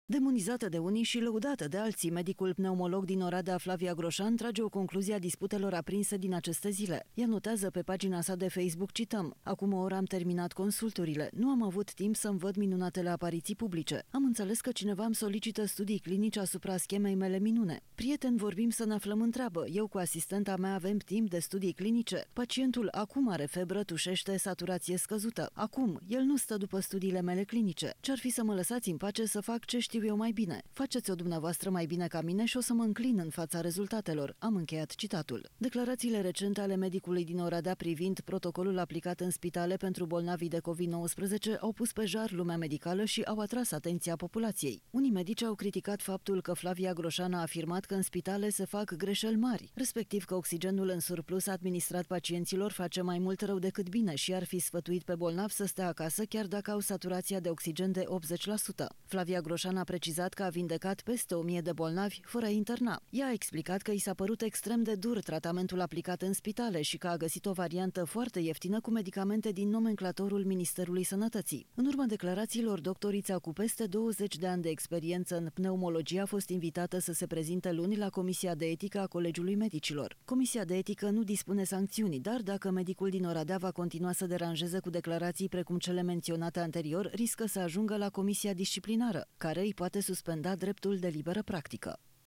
Demonizată de unii și lăudată de alții, medicul pneumolog din Oradea, Flavia Groșan, trage o concluzie a disputelor aprinse din aceste zile. Ea notează pe pagina sa de Facebook, cităm: "Acum o oră am terminat consulturile. Nu am avut timp să-mi văd minunatele apariții publice. Am înțeles că cineva îmi solicită studii clinice asupra schemei mele minune. Prieten, vorbim să ne aflăm în treabă. Eu cu asistenta mea avem timp de studii clinice. Pacientul acum are febră, tușește, saturație scăzută. Acum, el nu stă după studiile mele clinice. Ce-ar fi să mă lăsați în pace să fac ce știu eu mai bine? Faceți-o dumneavoastră mai bine ca mine și o să mă înclin în fața rezultatelor." Am încheiat citatul. Declarațiile recente ale medicului din Oradea privind protocolul aplicat în spitale pentru bolnavii de COVID-19 au pus pe jar lumea medicală și au atras atenția populației. Unii medici au criticat faptul că Flavia Groșan a afirmat că în spitale se fac greșeli mari, respectiv că oxigenul în surplus administrat pacienților face mai mult rău decât bine și ar fi sfătuit pe bolnavi să stea acasă chiar dacă au saturația de oxigen de 80%. Flavia Groșan a precizat că a vindecat peste 1000 de bolnavi fără a interna. Ea a explicat că i s-a părut extrem de dur tratamentul aplicat în spitale și că a găsit o variantă foarte ieftină cu medicamente din nomenclatorul Ministerului Sănătății. În urma declarațiilor, doctorița cu peste 20 de ani de experiență în pneumologie a fost invitată să se prezinte luni la Comisia de Etică a Colegiului Medicilor. Comisia de Etică nu dispune sancțiuni, dar dacă medicul din Oradea va continua să deranjeze cu declarații precum cele menționate anterior, riscă să ajungă la Comisia Disciplinară, care îi poate suspenda dreptul de liberă practică.